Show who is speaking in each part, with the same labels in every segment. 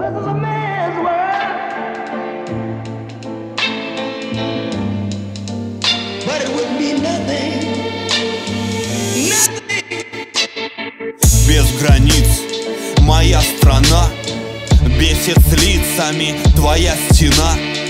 Speaker 1: is a man's world, but it would be nothing.
Speaker 2: Без границ моя страна, бесит с лицами твоя стена.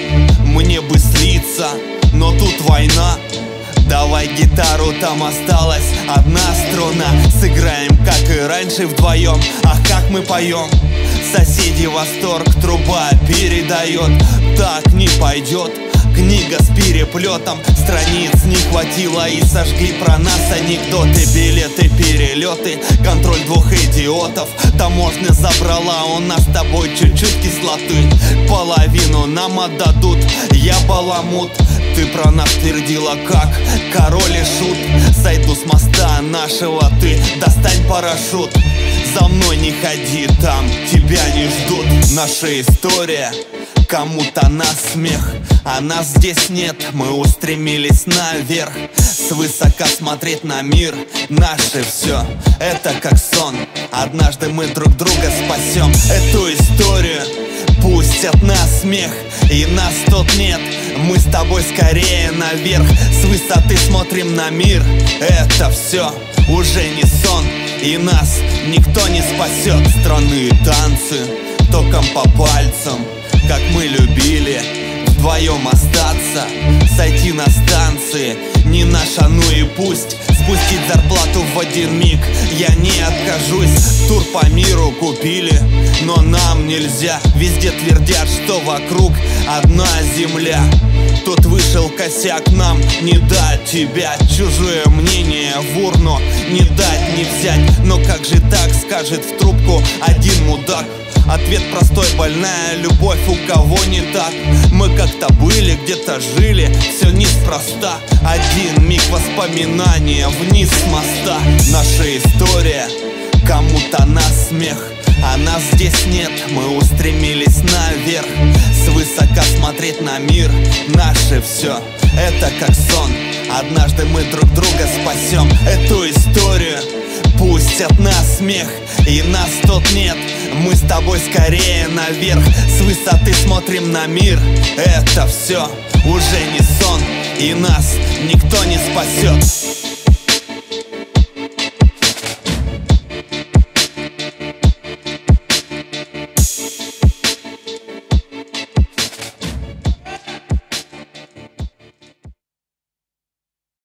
Speaker 2: Мне бы слиться, но тут война. Давай гитару, там осталась одна струна. Сыграем, как и раньше, вдвоем. Ах, как мы поем. Соседи восторг, труба передает. Так не пойдет. Книга с переплетом, страниц не хватило и сожгли про нас анекдоты, билеты, перелеты, контроль двух идиотов. Таможня забрала у нас с тобой чуть-чуть кислоты. Половину нам отдадут, я баламут. Ты про нас твердила как король и шут. Сойду с моста нашего, ты достань парашют. За мной не ходи, там тебя не ждут. Наша история кому-то на смех, а нас здесь нет, мы устремились наверх. Свысока смотреть на мир, наше все, это как сон. Однажды мы друг друга спасем. Эту историю пусть от нас смех, и нас тут нет. Мы с тобой скорее наверх. С высоты смотрим на мир, это все уже не сон, и нас никто не спасет. Странные танцы, током по пальцам, как мы любили вдвоем остаться. Сойти на станции не наша, ну и пусть. Спустить зарплату в один миг я не откажусь. Тур по миру купили, но нам нельзя. Везде твердят, что вокруг одна земля. Тут вышел косяк, нам не дать тебя. Чужое мнение в урну не дать, не взять. Но как же так, скажет в трубку один мудак. Ответ простой: больная любовь, у кого не так. Мы как-то были, где-то жили, все неспроста. Один миг воспоминания вниз с моста. Наша история кому-то на смех, а нас здесь нет, мы устремились наверх. Свысока смотреть на мир, наше все, это как сон. Однажды мы друг друга спасем. Эту историю пусть от нас смех, и нас тут нет, мы с тобой скорее наверх. С высоты смотрим на мир, это все уже не сон, и нас никто не спасет.